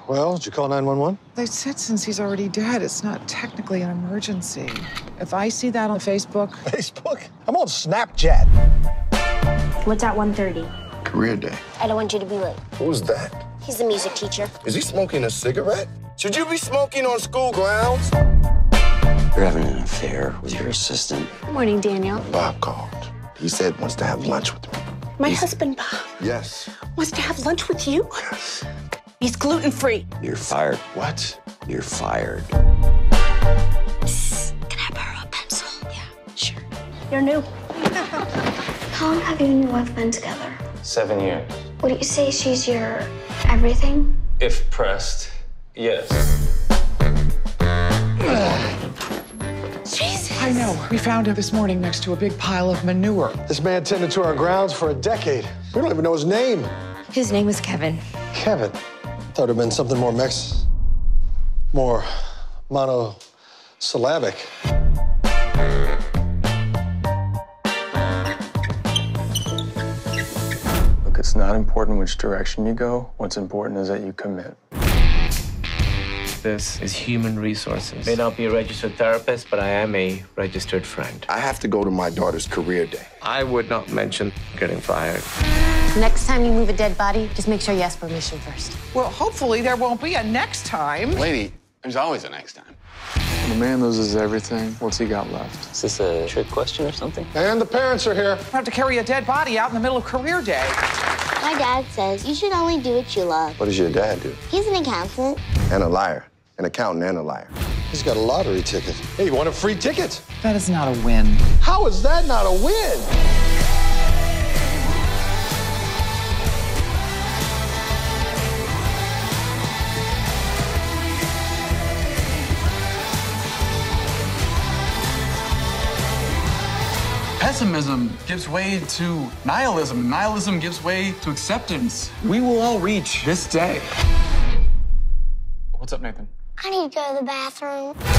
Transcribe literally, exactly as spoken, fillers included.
Well, did you call nine one one? They said since he's already dead, it's not technically an emergency. If I see that on Facebook... Facebook? I'm on Snapchat. What's at one thirty? Career day. I don't want you to be late. Who's that? He's the music teacher. Is he smoking a cigarette? Should you be smoking on school grounds? You're having an affair with your assistant. Good morning, Daniel. Bob called. He said he wants to have lunch with me. My He's... husband, Bob, Yes. wants to have lunch with you? Yes. He's gluten-free. You're fired. What? You're fired. Psst. Can I borrow a pencil? Yeah, sure. You're new. How long have you and your wife been together? Seven years. Would you say she's your everything? If pressed, yes. Jesus. I know. We found him this morning next to a big pile of manure. This man tended to our grounds for a decade. We don't even know his name. His name was Kevin. Kevin. Thought it'd been something more Mex... more monosyllabic. Look, it's not important which direction you go. What's important is that you commit. This is human resources. May not be a registered therapist, but I am a registered friend. I have to go to my daughter's career day. I would not mention getting fired. Next time you move a dead body, just make sure you ask permission first. Well, hopefully there won't be a next time. Lady, there's always a next time. When a man loses everything, what's he got left? Is this a trick question or something? And the parents are here. I have to carry a dead body out in the middle of career day. My dad says you should only do what you love. What does your dad do? He's an accountant. And a liar. An accountant and a liar. He's got a lottery ticket. Hey, you want a free ticket? That is not a win. How is that not a win? Pessimism gives way to nihilism. Nihilism gives way to acceptance. We will all reach this day. What's up, Nathan? I need to go to the bathroom.